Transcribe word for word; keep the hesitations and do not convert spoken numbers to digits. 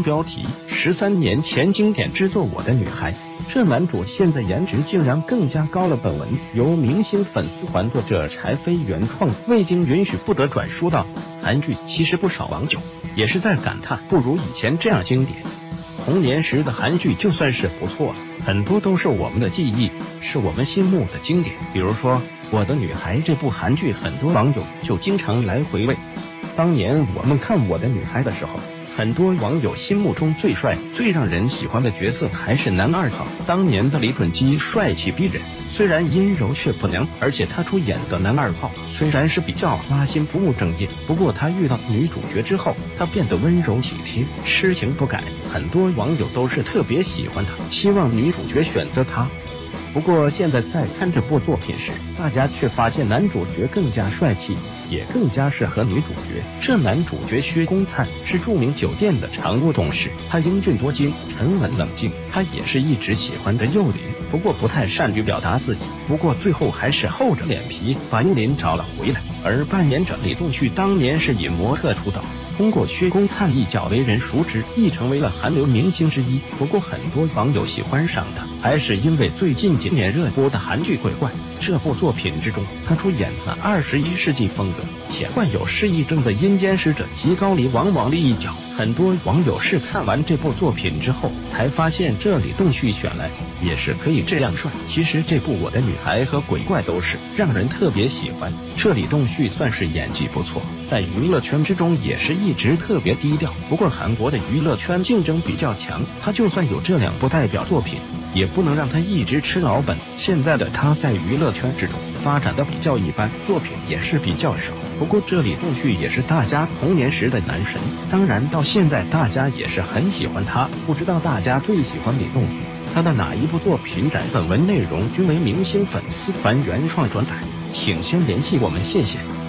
标题：十三年前经典之作《我的女孩》，这男主现在颜值竟然更加高了。本文由明星粉丝团作者柴飞原创，未经允许不得转书到。韩剧其实不少网友也是在感叹，不如以前这样经典。童年时的韩剧就算是不错了，很多都是我们的记忆，是我们心目的经典。比如说《我的女孩》这部韩剧，很多网友就经常来回味。当年我们看《我的女孩》的时候，很多网友心目中最帅、最让人喜欢的角色还是男二号。当年的李准基帅气逼人，虽然阴柔却不娘，而且他出演的男二号虽然是比较花心不务正业，不过他遇到女主角之后，他变得温柔体贴，痴情不改。很多网友都是特别喜欢他，希望女主角选择他。不过现在在看这部作品时，大家却发现男主角更加帅气，也更加适合女主角。这男主角薛公灿是著名酒店的常务董事，他英俊多金，沉稳冷静。他也是一直喜欢着幼林，不过不太善于表达自己。不过最后还是厚着脸皮把幼林找了回来。而扮演者李栋旭当年是以模特出道，通过薛公灿一角为人熟知，亦成为了韩流明星之一。不过很多网友喜欢上他，还是因为最近几年热播的韩剧《鬼怪》。这部作品之中，他出演了二十一世纪风格且患有失忆症的阴间使者及高梨王王的一角。很多网友是看完这部作品之后才发现，这李栋旭选来也是可以这样帅。其实这部《我的女孩》和《鬼怪》都是让人特别喜欢。这李栋旭算是演技不错，在娱乐圈之中也是一直特别低调。不过韩国的娱乐圈竞争比较强，他就算有这两部代表作品，也不能让他一直吃老本。现在的他在娱乐圈之中发展的比较一般，作品也是比较少。不过这李栋旭也是大家童年时的男神，当然到现在大家也是很喜欢他。不知道大家最喜欢李栋旭他的哪一部作品？本文内容均为明星粉丝团原创转载，请先联系我们，谢谢。